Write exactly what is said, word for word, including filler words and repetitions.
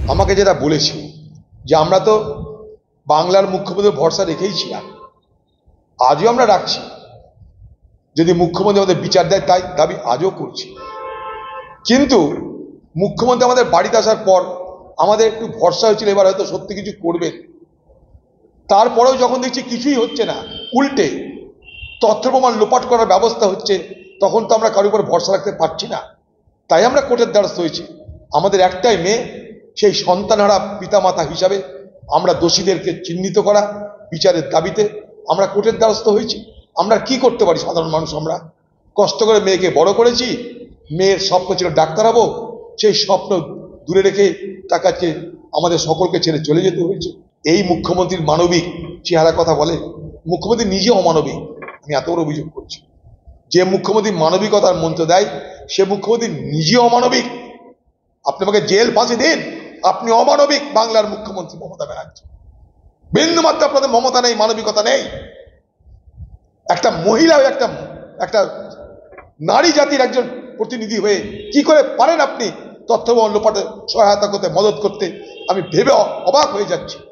আমাকে যেটা বলেছি যে আমরা তো বাংলার মুখ্যমন্ত্রীর ভরসা রেখেই ছিলাম, আজও আমরা রাখছি। যদি মুখ্যমন্ত্রী আমাদের বিচার দেয় তাই দাবি আজও করছি। কিন্তু মুখ্যমন্ত্রী আমাদের বাড়িতে আসার পর আমাদের একটু ভরসা হয়েছিল এবার হয়তো সত্যি কিছু করবেন। তারপরেও যখন দেখছি কিছুই হচ্ছে না, উল্টে তথ্য প্রমাণ লোপাট করার ব্যবস্থা হচ্ছে, তখন তো আমরা কারোর উপর ভরসা রাখতে পারছি না। তাই আমরা কোর্টের দ্বারস্থ হয়েছি। আমাদের একটাই মেয়ে, সেই সন্তানহারা পিতামাতা হিসাবে আমরা দোষীদেরকে চিহ্নিত করা, বিচারের দাবিতে আমরা কোর্টের দ্বারস্থ হয়েছি। আমরা কি করতে পারি সাধারণ মানুষ? আমরা কষ্ট করে মেয়েকে বড় করেছি, মেয়ের স্বপ্ন ছিল ডাক্তার হবো, সেই স্বপ্ন দূরে রেখে তাকে আমাদের সকলকে ছেড়ে চলে যেতে হয়েছে। এই মুখ্যমন্ত্রীর মানবিক চেহারা কথা বলে, মুখ্যমন্ত্রী নিজে অমানবিক। আমি এত বড় অভিযোগ করছি, যে মুখ্যমন্ত্রী মানবিকতার মন্ত্র দেয় সে মুখ্যমন্ত্রী নিজে অমানবিক। আপনি আমাকে জেল ফাঁসি দিন, আপনি অমানবিক। বাংলার মুখ্যমন্ত্রী মমতা ব্যানার্জি, বিন্দুমাত্র আপনাদের মমতা নেই, মানবিকতা নেই। একটা মহিলা হয়ে, একটা একটা নারী জাতির একজন প্রতিনিধি হয়ে কি করে পারেন আপনি তথ্য লোপাটে সহায়তা করতে, মদত করতে? আমি ভেবে অবাক হয়ে যাচ্ছি।